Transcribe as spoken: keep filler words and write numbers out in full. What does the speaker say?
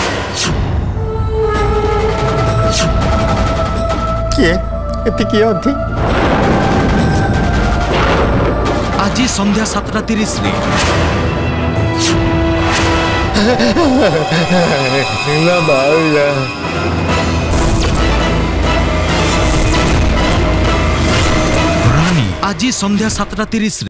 किए एति किए अथि आज संध्या सातटा तीस रे ना बाउला रानी आज संध्या सातटा तीस